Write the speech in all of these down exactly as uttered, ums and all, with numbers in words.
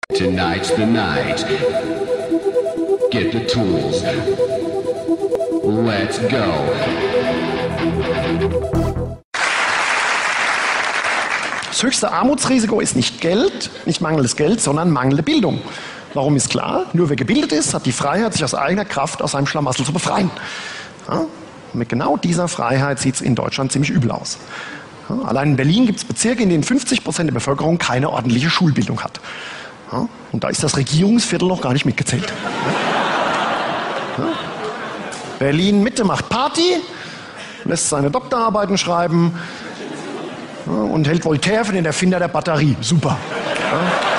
Tonight's the night. Get the tools. Let's go. Das höchste Armutsrisiko ist nicht Geld, nicht mangelndes Geld, sondern mangelnde Bildung. Warum ist klar? Nur wer gebildet ist, hat die Freiheit, sich aus eigener Kraft aus seinem Schlamassel zu befreien. Ja? Mit genau dieser Freiheit sieht es in Deutschland ziemlich übel aus. Ja? Allein in Berlin gibt es Bezirke, in denen fünfzig Prozent der Bevölkerung keine ordentliche Schulbildung hat. Ja? Und da ist das Regierungsviertel noch gar nicht mitgezählt. Ja? Berlin-Mitte macht Party, lässt seine Doktorarbeiten schreiben, ja, und hält Voltaire für den Erfinder der Batterie. Super. Ja.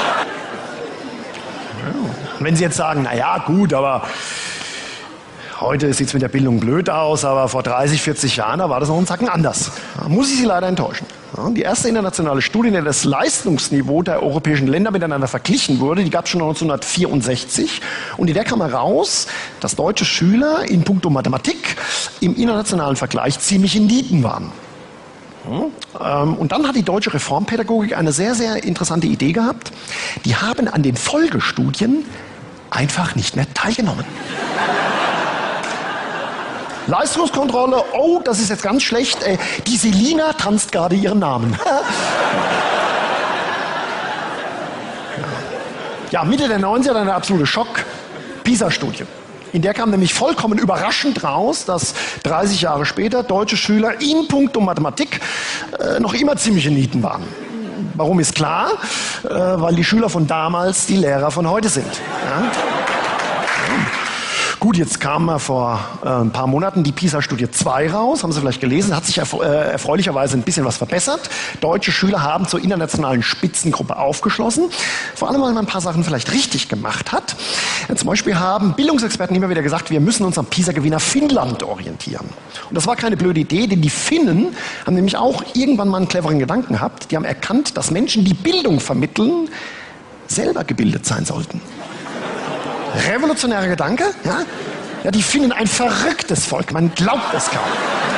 Ja. Wenn Sie jetzt sagen, na ja, gut, aber heute sieht es mit der Bildung blöd aus, aber vor dreißig, vierzig Jahren, da war das noch einen Zacken anders. Da muss ich Sie leider enttäuschen. Ja, die erste internationale Studie, in der das Leistungsniveau der europäischen Länder miteinander verglichen wurde, die gab es schon neunzehnhundertvierundsechzig. Und in der kam heraus, dass deutsche Schüler in puncto Mathematik im internationalen Vergleich ziemliche Nieten waren. Und dann hat die deutsche Reformpädagogik eine sehr, sehr interessante Idee gehabt. Die haben an den Folgestudien einfach nicht mehr teilgenommen. Leistungskontrolle, oh, das ist jetzt ganz schlecht. Äh, die Selina tanzt gerade ihren Namen. Ja, Mitte der neunziger dann der absolute Schock. PISA-Studie. In der kam nämlich vollkommen überraschend raus, dass dreißig Jahre später deutsche Schüler in puncto Mathematik äh, noch immer ziemliche Nieten waren. Warum ist klar? Äh, weil die Schüler von damals die Lehrer von heute sind. Ja? Ja. Gut, jetzt kam äh, vor äh, ein paar Monaten die PISA-Studie zwei raus, haben Sie vielleicht gelesen, hat sich erf äh, erfreulicherweise ein bisschen was verbessert. Deutsche Schüler haben zur internationalen Spitzengruppe aufgeschlossen, vor allem weil man ein paar Sachen vielleicht richtig gemacht hat. Ja, zum Beispiel haben Bildungsexperten immer wieder gesagt, wir müssen uns am PISA-Gewinner Finnland orientieren. Und das war keine blöde Idee, denn die Finnen haben nämlich auch irgendwann mal einen cleveren Gedanken gehabt. Die haben erkannt, dass Menschen, die Bildung vermitteln, selber gebildet sein sollten. Revolutionärer Gedanke, ja? Ja, die Finnen ein verrücktes Volk, man glaubt es kaum.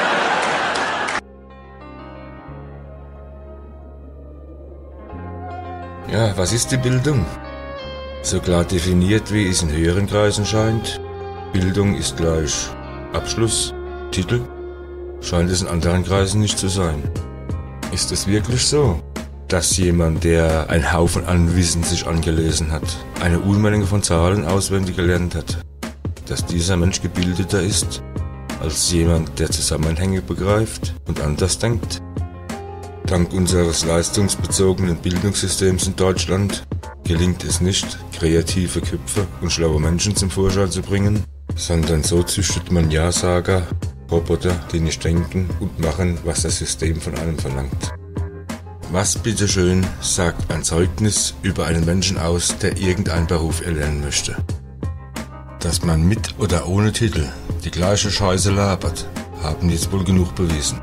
Ja, was ist die Bildung? So klar definiert, wie es in höheren Kreisen scheint. Bildung ist gleich Abschluss, Titel. Scheint es in anderen Kreisen nicht zu sein. Ist es wirklich so, dass jemand, der einen Haufen an Wissen sich angelesen hat, eine Unmenge von Zahlen auswendig gelernt hat, dass dieser Mensch gebildeter ist als jemand, der Zusammenhänge begreift und anders denkt? Dank unseres leistungsbezogenen Bildungssystems in Deutschland gelingt es nicht, kreative Köpfe und schlaue Menschen zum Vorschein zu bringen, sondern so züchtet man Ja-Sager, Roboter, die nicht denken und machen, was das System von einem verlangt. Was bitteschön sagt ein Zeugnis über einen Menschen aus, der irgendeinen Beruf erlernen möchte? Dass man mit oder ohne Titel die gleiche Scheiße labert, haben jetzt wohl genug bewiesen.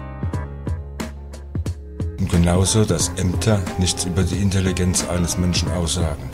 Und genauso, dass Ämter nichts über die Intelligenz eines Menschen aussagen.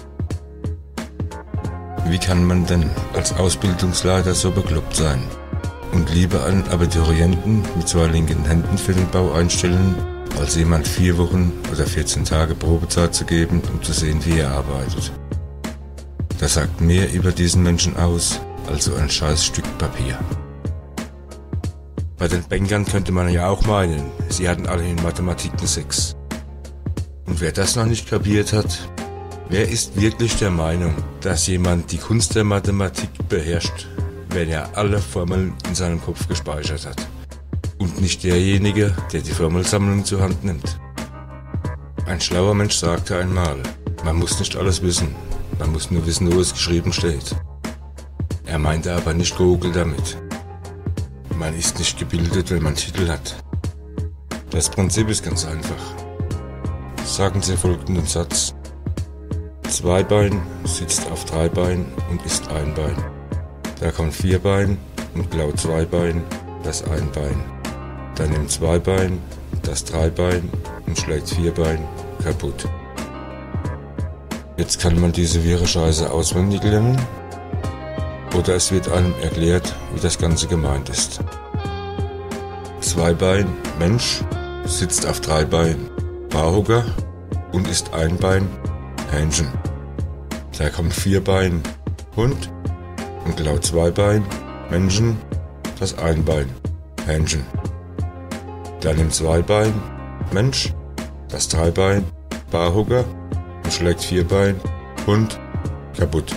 Wie kann man denn als Ausbildungsleiter so bekloppt sein und lieber einen Abiturienten mit zwei linken Händen für den Bau einstellen, als jemand vier Wochen oder vierzehn Tage Probezeit zu geben, um zu sehen, wie er arbeitet? Das sagt mehr über diesen Menschen aus, als so ein scheiß Stück Papier. Bei den Bankern könnte man ja auch meinen, sie hatten alle in Mathematik eine sechs. Und wer das noch nicht kapiert hat, wer ist wirklich der Meinung, dass jemand die Kunst der Mathematik beherrscht, wenn er alle Formeln in seinem Kopf gespeichert hat? Und nicht derjenige, der die Formelsammlung zur Hand nimmt. Ein schlauer Mensch sagte einmal, man muss nicht alles wissen, man muss nur wissen, wo es geschrieben steht. Er meinte aber nicht Google damit. Man ist nicht gebildet, wenn man Titel hat. Das Prinzip ist ganz einfach. Sagen Sie folgenden Satz. Zwei Bein sitzt auf drei Bein und isst ein Bein. Da kommt vier Bein und klaut zwei Bein, das ein Bein. Dann nimmt zwei Bein, das drei Bein und schlägt vier Bein kaputt. Jetzt kann man diese wirre Scheiße auswendig lernen oder es wird einem erklärt, wie das Ganze gemeint ist. Zwei Bein, Mensch, sitzt auf drei Beinen, Barhocker und isst ein Bein, Hähnchen. Da kommt Vierbein, Hund und klaut Zweibein, Menschen, das Einbein, Hähnchen. Da nimmt Zweibein, Mensch, das Dreibein, Barhocker und schlägt Vierbein, Hund, kaputt.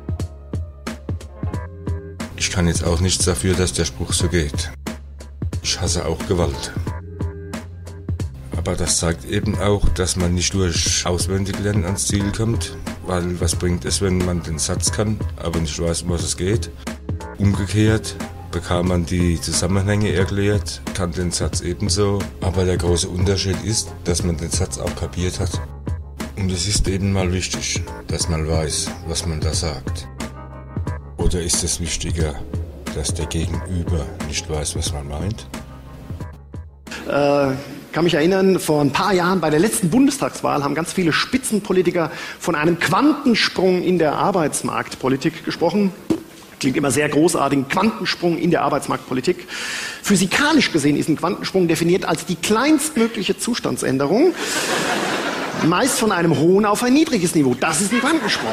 Ich kann jetzt auch nichts dafür, dass der Spruch so geht. Ich hasse auch Gewalt. Aber das zeigt eben auch, dass man nicht durch Auswendiglernen ans Ziel kommt, weil was bringt es, wenn man den Satz kann, aber nicht weiß, um was es geht. Umgekehrt bekam man die Zusammenhänge erklärt, kann den Satz ebenso, aber der große Unterschied ist, dass man den Satz auch kapiert hat. Und es ist eben mal wichtig, dass man weiß, was man da sagt. Oder ist es wichtiger, dass der Gegenüber nicht weiß, was man meint? Äh, kann mich erinnern, vor ein paar Jahren bei der letzten Bundestagswahl haben ganz viele Spitzenpolitiker von einem Quantensprung in der Arbeitsmarktpolitik gesprochen. Klingt immer sehr großartig, ein Quantensprung in der Arbeitsmarktpolitik. Physikalisch gesehen ist ein Quantensprung definiert als die kleinstmögliche Zustandsänderung, meist von einem hohen auf ein niedriges Niveau. Das ist ein Quantensprung.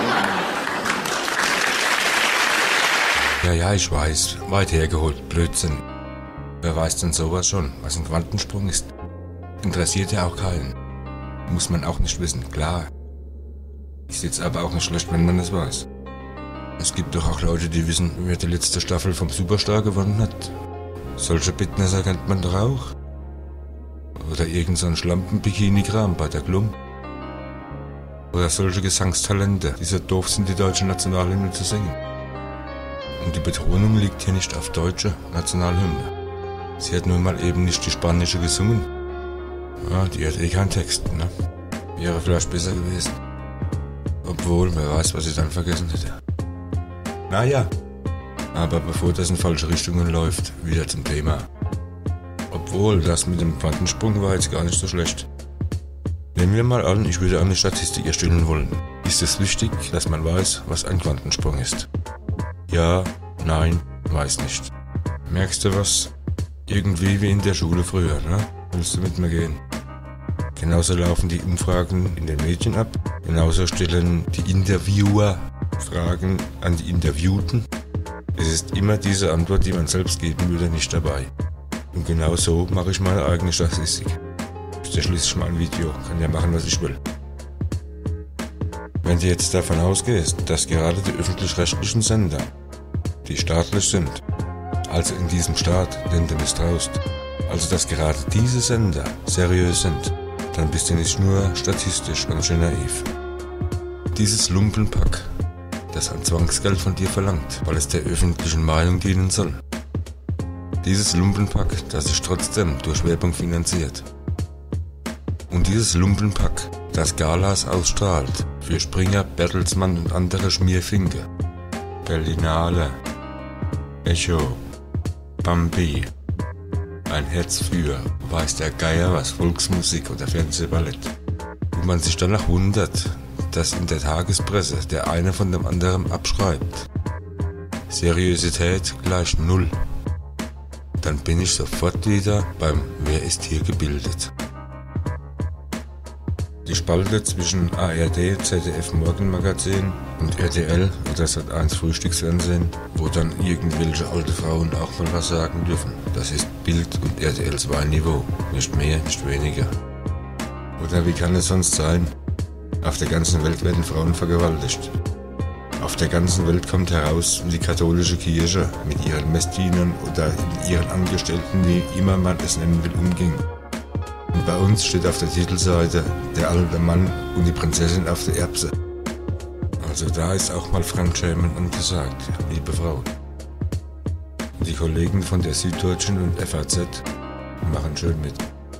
Ja, ja, ich weiß, weit hergeholt, Blödsinn. Wer weiß denn sowas schon, was ein Quantensprung ist? Interessiert ja auch keinen. Muss man auch nicht wissen, klar. Ist jetzt aber auch nicht schlecht, wenn man das weiß. Es gibt doch auch Leute, die wissen, wer die letzte Staffel vom Superstar gewonnen hat. Solche Bittnesser kennt man doch auch. Oder irgend so ein Schlampen-Bikini-Kram bei der Glum. Oder solche Gesangstalente, die so doof sind, die deutsche Nationalhymne zu singen. Und die Betonung liegt hier nicht auf deutsche Nationalhymne. Sie hat nun mal eben nicht die spanische gesungen. Ja, die hat eh keinen Text, ne? Wäre vielleicht besser gewesen. Obwohl, wer weiß, was sie dann vergessen hätte. Naja, aber bevor das in falsche Richtungen läuft, wieder zum Thema. Obwohl, das mit dem Quantensprung war jetzt gar nicht so schlecht. Nehmen wir mal an, ich würde eine Statistik erstellen wollen. Ist es wichtig, dass man weiß, was ein Quantensprung ist? Ja, nein, weiß nicht. Merkst du was? Irgendwie wie in der Schule früher, ne? Willst du mit mir gehen? Genauso laufen die Umfragen in den Medien ab. Genauso stellen die Interviewer Fragen an die Interviewten. Es ist immer diese Antwort, die man selbst geben würde, nicht dabei. Und genau so mache ich meine eigene Statistik. Ich schließe mal ein Video, kann ja machen, was ich will. Wenn du jetzt davon ausgehst, dass gerade die öffentlich-rechtlichen Sender, die staatlich sind, also in diesem Staat, den du misstraust, also dass gerade diese Sender seriös sind, dann bist du nicht nur statistisch ganz schön naiv. Dieses Lumpenpack, das ein Zwangsgeld von dir verlangt, weil es der öffentlichen Meinung dienen soll. Dieses Lumpenpack, das sich trotzdem durch Werbung finanziert. Und dieses Lumpenpack, das Galas ausstrahlt für Springer, Bertelsmann und andere Schmierfinke. Berlinale, Echo, Bambi, ein Herz für, weiß der Geier was, Volksmusik oder Fernsehballett. Wo man sich danach wundert, dass in der Tagespresse der eine von dem anderen abschreibt. Seriosität gleich null. Dann bin ich sofort wieder beim Wer ist hier gebildet? Die Spalte zwischen A R D, Z D F Morgenmagazin und R T L oder Sat eins Frühstücksfernsehen, wo dann irgendwelche alte Frauen auch mal was sagen dürfen. Das ist Bild und R T L zwei Niveau, nicht mehr, nicht weniger. Oder wie kann es sonst sein? Auf der ganzen Welt werden Frauen vergewaltigt. Auf der ganzen Welt kommt heraus, wie die katholische Kirche mit ihren Messdienern oder ihren Angestellten, wie immer man es nennen will, umging. Und bei uns steht auf der Titelseite der alte Mann und die Prinzessin auf der Erbse. Also da ist auch mal Fremdschämen angesagt, liebe Frauen. Die Kollegen von der Süddeutschen und F A Z machen schön mit.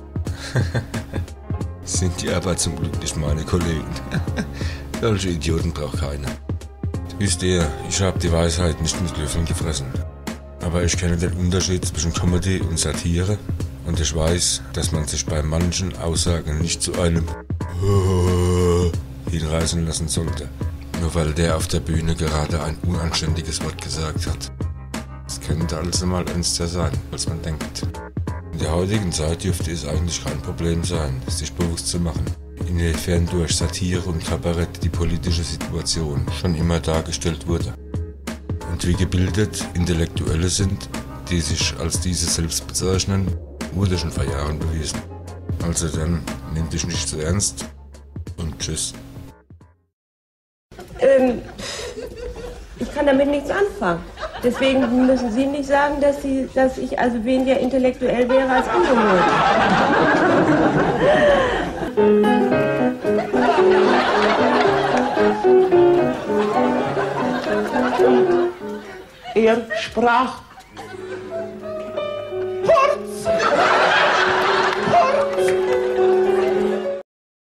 Sind die aber zum Glück nicht meine Kollegen. Solche Idioten braucht keiner. Wisst ihr, ich habe die Weisheit nicht mit Löffeln gefressen. Aber ich kenne den Unterschied zwischen Comedy und Satire. Und ich weiß, dass man sich bei manchen Aussagen nicht zu einem hinreißen lassen sollte. Nur weil der auf der Bühne gerade ein unanständiges Wort gesagt hat. Es könnte also mal ernster sein, als man denkt. In der heutigen Zeit dürfte es eigentlich kein Problem sein, sich bewusst zu machen, inwiefern durch Satire und Kabarett die politische Situation schon immer dargestellt wurde. Und wie gebildet Intellektuelle sind, die sich als diese selbst bezeichnen, wurde schon vor Jahren bewiesen. Also dann, nimm dich nicht zu ernst und tschüss. Ähm, ich kann damit nichts anfangen. Deswegen müssen Sie nicht sagen, dass, Sie, dass ich also weniger intellektuell wäre als andere Leute. Er sprach